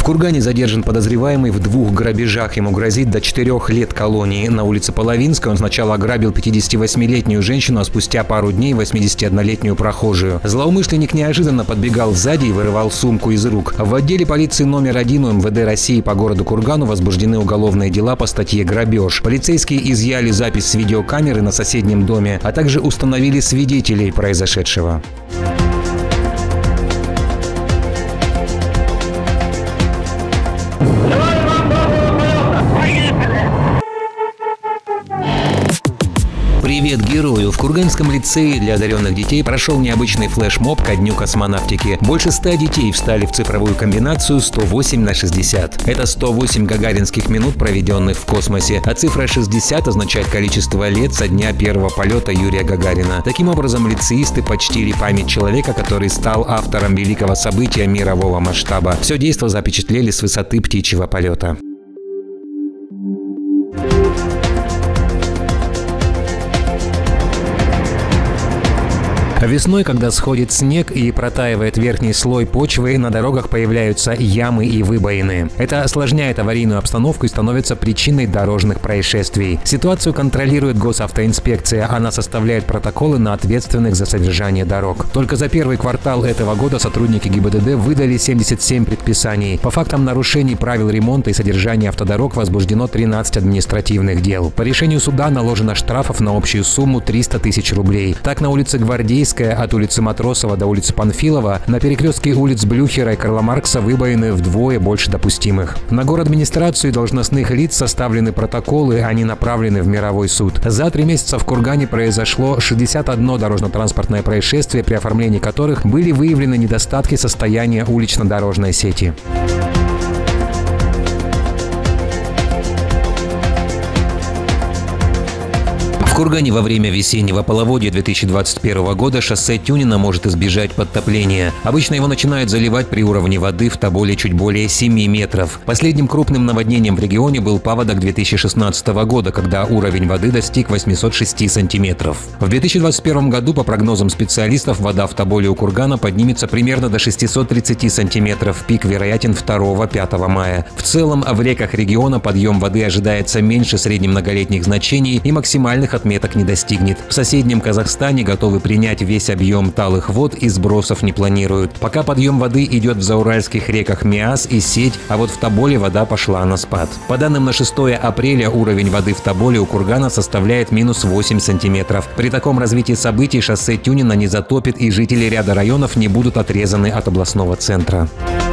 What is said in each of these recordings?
В Кургане задержан подозреваемый в 2 грабежах. Ему грозит до 4 лет колонии. На улице Половинской он сначала ограбил 58-летнюю женщину, а спустя пару дней 81-летнюю прохожую. Злоумышленник неожиданно подбегал сзади и вырывал сумку из рук. В отделе полиции номер 1 МВД России по городу Кургану возбуждены уголовные дела по статье «Грабеж». Полицейские изъяли запись с видеокамеры на соседнем доме, а также установили свидетелей произошедшего. Привет герою! В Курганском лицее для одаренных детей прошел необычный флешмоб ко Дню космонавтики. Больше 100 детей встали в цифровую комбинацию 108/60. Это 108 гагаринских минут, проведенных в космосе, а цифра 60 означает количество лет со дня первого полета Юрия Гагарина. Таким образом, лицеисты почтили память человека, который стал автором великого события мирового масштаба. Все действо запечатлели с высоты птичьего полета. Весной, когда сходит снег и протаивает верхний слой почвы, на дорогах появляются ямы и выбоины. Это осложняет аварийную обстановку и становится причиной дорожных происшествий. Ситуацию контролирует госавтоинспекция. Она составляет протоколы на ответственных за содержание дорог. Только за первый квартал этого года сотрудники ГИБДД выдали 77 предписаний. По фактам нарушений правил ремонта и содержания автодорог возбуждено 13 административных дел. По решению суда наложено штрафов на общую сумму 300 тысяч рублей. Так, на улице Гвардейской от улицы Матросова до улицы Панфилова на перекрестке улиц Блюхера и Карла Маркса выбоины вдвое больше допустимых. На городадминистрацию и должностных лиц составлены протоколы, они направлены в мировой суд. За 3 месяца в Кургане произошло 61 дорожно-транспортное происшествие, при оформлении которых были выявлены недостатки состояния улично-дорожной сети. В Кургане во время весеннего половодья 2021 года шоссе Тюнина может избежать подтопления. Обычно его начинают заливать при уровне воды в Тоболе чуть более 7 метров. Последним крупным наводнением в регионе был паводок 2016 года, когда уровень воды достиг 806 сантиметров. В 2021 году, по прогнозам специалистов, вода в Тоболе у Кургана поднимется примерно до 630 сантиметров. Пик вероятен 2-5 мая. В целом, в реках региона подъем воды ожидается меньше среднемноголетних значений и максимальных отметок не достигнет. В соседнем Казахстане готовы принять весь объем талых вод и сбросов не планируют. Пока подъем воды идет в зауральских реках Миас и Сеть, а вот в Тоболе вода пошла на спад. По данным на 6 апреля уровень воды в Тоболе у Кургана составляет -8 сантиметров. При таком развитии событий шоссе Тюнина не затопит и жители ряда районов не будут отрезаны от областного центра.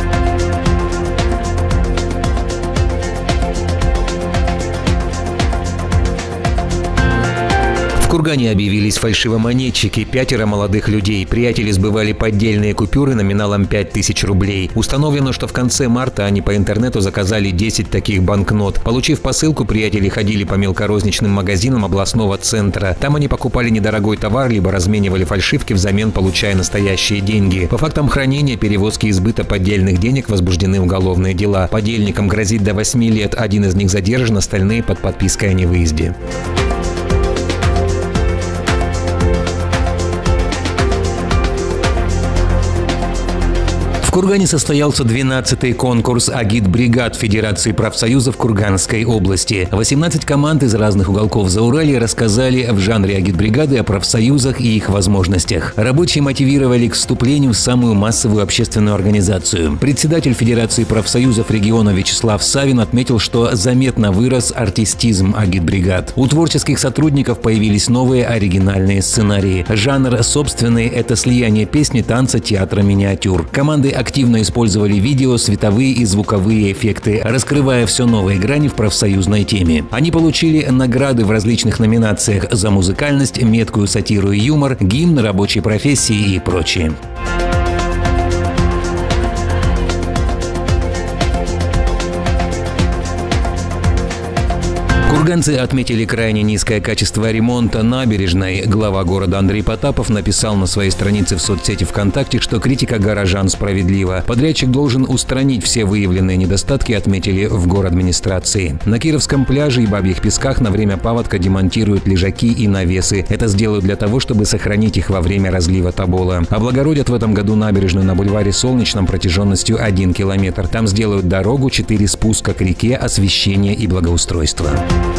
В Кургане объявились фальшивомонетчики. 5 молодых людей. Приятели сбывали поддельные купюры номиналом 5000 рублей. Установлено, что в конце марта они по интернету заказали 10 таких банкнот. Получив посылку, приятели ходили по мелкорозничным магазинам областного центра. Там они покупали недорогой товар, либо разменивали фальшивки, взамен получая настоящие деньги. По фактам хранения, перевозки и сбыта поддельных денег возбуждены уголовные дела. Подельникам грозит до 8 лет. Один из них задержан, остальные под подпиской о невыезде. В Кургане состоялся 12-й конкурс «Агитбригад» Федерации профсоюзов Курганской области. 18 команд из разных уголков Зауралья рассказали в жанре агитбригады о профсоюзах и их возможностях. Рабочие мотивировали к вступлению в самую массовую общественную организацию. Председатель Федерации профсоюзов региона Вячеслав Савин отметил, что заметно вырос артистизм агитбригад. У творческих сотрудников появились новые оригинальные сценарии. Жанр собственный – это слияние песни, танца, театра, миниатюр. Команды активно использовали видео, световые и звуковые эффекты, раскрывая все новые грани в профсоюзной теме. Они получили награды в различных номинациях за музыкальность, меткую сатиру и юмор, гимн рабочей профессии и прочее. Курганцы отметили крайне низкое качество ремонта набережной. Глава города Андрей Потапов написал на своей странице в соцсети ВКонтакте, что критика горожан справедлива. Подрядчик должен устранить все выявленные недостатки, отметили в городадминистрации. На Кировском пляже и Бабьих Песках на время паводка демонтируют лежаки и навесы. Это сделают для того, чтобы сохранить их во время разлива Тобола. Облагородят в этом году набережную на бульваре Солнечном протяженностью 1 километр. Там сделают дорогу, 4 спуска к реке, освещение и благоустройство.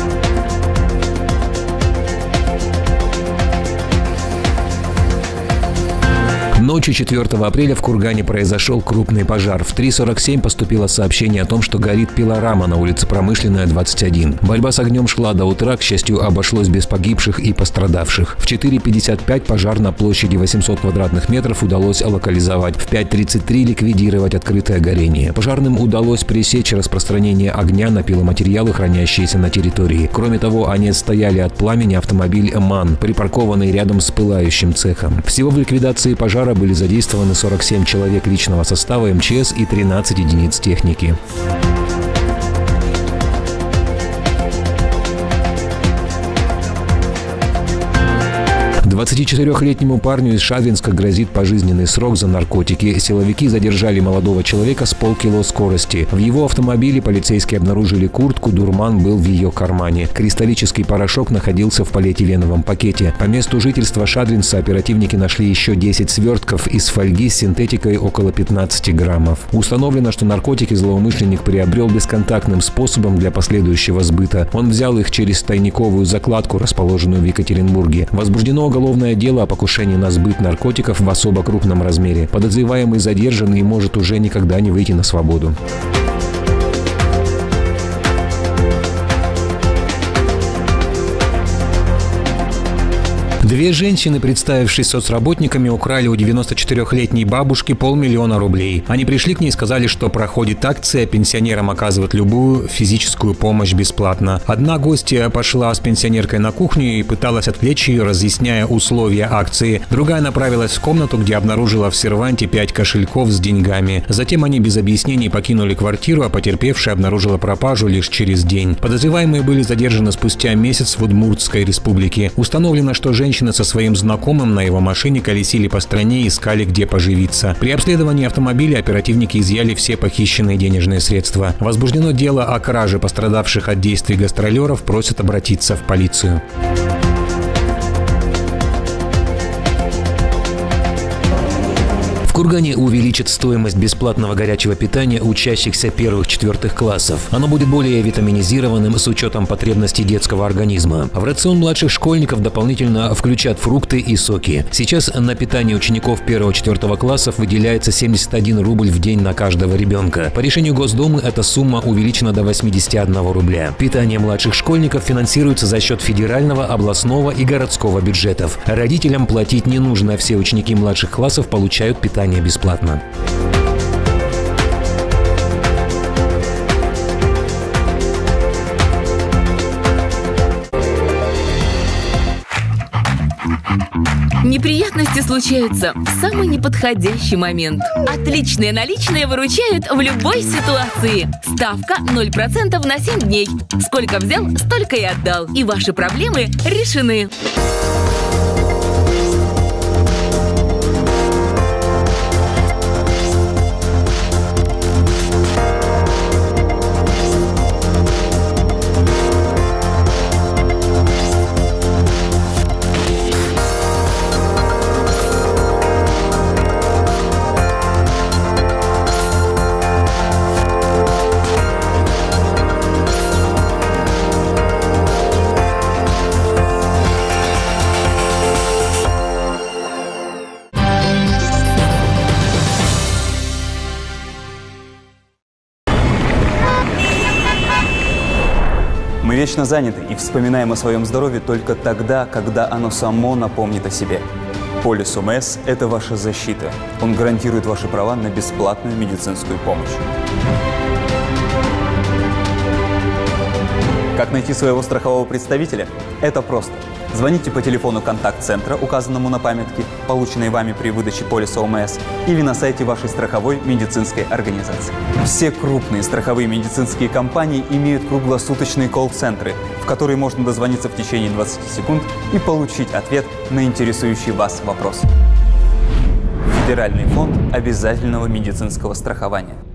Ночью 4 апреля в Кургане произошел крупный пожар. В 3:47 поступило сообщение о том, что горит пилорама на улице Промышленная, 21. Борьба с огнем шла до утра, к счастью, обошлось без погибших и пострадавших. В 4:55 пожар на площади 800 квадратных метров удалось локализовать. В 5:33 ликвидировать открытое горение. Пожарным удалось пресечь распространение огня на пиломатериалы, хранящиеся на территории. Кроме того, они стояли от пламени автомобиль МАН, припаркованный рядом с пылающим цехом. Всего в ликвидации пожара были задействованы 47 человек личного состава МЧС и 13 единиц техники. 24-летнему парню из Шадринска грозит пожизненный срок за наркотики. Силовики задержали молодого человека с полкило скорости. В его автомобиле полицейские обнаружили куртку, дурман был в ее кармане. Кристаллический порошок находился в полиэтиленовом пакете. По месту жительства шадринца оперативники нашли еще 10 свертков из фольги с синтетикой около 15 граммов. Установлено, что наркотики злоумышленник приобрел бесконтактным способом для последующего сбыта. Он взял их через тайниковую закладку, расположенную в Екатеринбурге. Возбуждено уголовное дело о покушении на сбыт наркотиков в особо крупном размере. Подозреваемый задержан и может уже никогда не выйти на свободу. Две женщины, представившись соцработниками, украли у 94-летней бабушки 500 000 рублей. Они пришли к ней и сказали, что проходит акция, пенсионерам оказывают любую физическую помощь бесплатно. Одна гостья пошла с пенсионеркой на кухню и пыталась отвлечь ее, разъясняя условия акции. Другая направилась в комнату, где обнаружила в серванте 5 кошельков с деньгами. Затем они без объяснений покинули квартиру, а потерпевшая обнаружила пропажу лишь через день. Подозреваемые были задержаны спустя месяц в Удмуртской республике. Установлено, что женщины со своим знакомым на его машине колесили по стране и искали, где поживиться. При обследовании автомобиля оперативники изъяли все похищенные денежные средства. Возбуждено дело о краже. Пострадавших от действий гастролеров просят обратиться в полицию. В Кургане увеличат стоимость бесплатного горячего питания учащихся 1-4 классов. Оно будет более витаминизированным с учетом потребностей детского организма. В рацион младших школьников дополнительно включат фрукты и соки. Сейчас на питание учеников 1-4 классов выделяется 71 рубль в день на каждого ребенка. По решению Госдумы эта сумма увеличена до 81 рубля. Питание младших школьников финансируется за счет федерального, областного и городского бюджетов. Родителям платить не нужно, все ученики младших классов получают питание бесплатно. Неприятности случаются в самый неподходящий момент. Отличные наличные выручают в любой ситуации. Ставка 0% на 7 дней. Сколько взял, столько и отдал. И ваши проблемы решены. Мы вечно заняты и вспоминаем о своем здоровье только тогда, когда оно само напомнит о себе. Полис ОМС – это ваша защита. Он гарантирует ваши права на бесплатную медицинскую помощь. Как найти своего страхового представителя? Это просто. Звоните по телефону контакт-центра, указанному на памятке, полученной вами при выдаче полиса ОМС, или на сайте вашей страховой медицинской организации. Все крупные страховые медицинские компании имеют круглосуточные колл-центры, в которые можно дозвониться в течение 20 секунд и получить ответ на интересующий вас вопрос. Федеральный фонд обязательного медицинского страхования.